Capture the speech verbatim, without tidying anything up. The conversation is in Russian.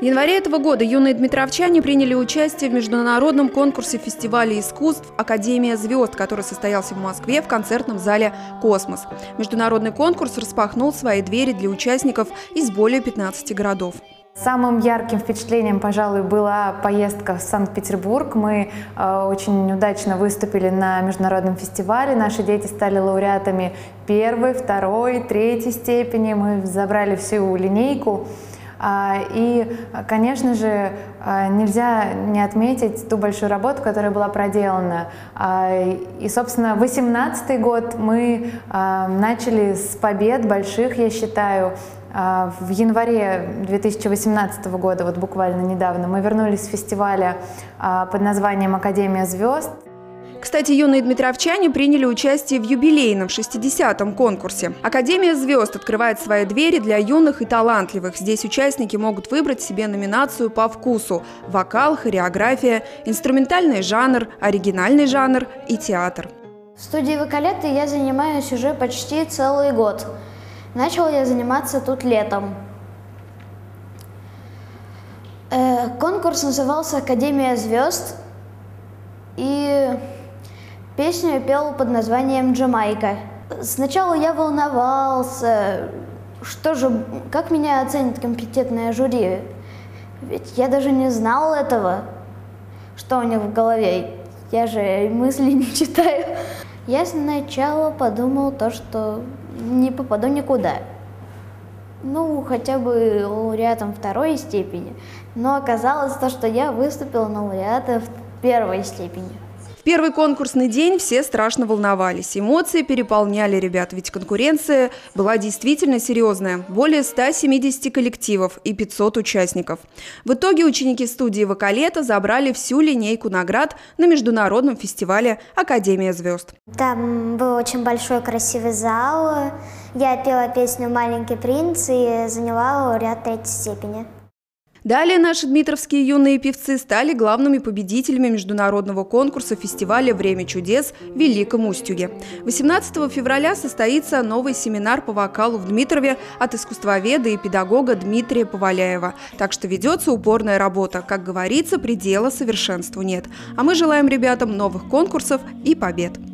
В январе этого года юные дмитровчане приняли участие в международном конкурсе фестиваля искусств «Академия звезд», который состоялся в Москве в концертном зале «Космос». Международный конкурс распахнул свои двери для участников из более пятнадцати городов. Самым ярким впечатлением, пожалуй, была поездка в Санкт-Петербург. Мы э, очень удачно выступили на международном фестивале. Наши дети стали лауреатами первой, второй, третьей степени. Мы забрали всю линейку. И, конечно же, нельзя не отметить ту большую работу, которая была проделана. И, собственно, восемнадцатый год мы начали с побед больших, я считаю. В январе две тысячи восемнадцатого года, вот буквально недавно, мы вернулись с фестиваля под названием «Академия звезд». Кстати, юные дмитровчане приняли участие в юбилейном шестидесятом конкурсе. Академия звезд открывает свои двери для юных и талантливых. Здесь участники могут выбрать себе номинацию по вкусу – вокал, хореография, инструментальный жанр, оригинальный жанр и театр. В студии «Вокалетты» я занимаюсь уже почти целый год. Начал я заниматься тут летом. Э, конкурс назывался «Академия звезд», и песню я пел под названием «Джамайка». Сначала я волновался, что же, как меня оценит компетентное жюри, ведь я даже не знал этого, что у них в голове, я же мысли не читаю. Я сначала подумал то, что не попаду никуда, ну, хотя бы лауреатом второй степени, но оказалось то, что я выступил на лауреата в первой степени. В первый конкурсный день все страшно волновались. Эмоции переполняли ребят, ведь конкуренция была действительно серьезная. Более ста семидесяти коллективов и пятисот участников. В итоге ученики студии «Вокалетта» забрали всю линейку наград на международном фестивале «Академия звезд». Там был очень большой красивый зал. Я пела песню «Маленький принц» и заняла лауреат третьей степени. Далее наши дмитровские юные певцы стали главными победителями международного конкурса фестиваля «Время чудес» в Великом Устюге. восемнадцатого февраля состоится новый семинар по вокалу в Дмитрове от искусствоведа и педагога Дмитрия Поваляева. Так что ведется упорная работа. Как говорится, предела совершенству нет. А мы желаем ребятам новых конкурсов и побед.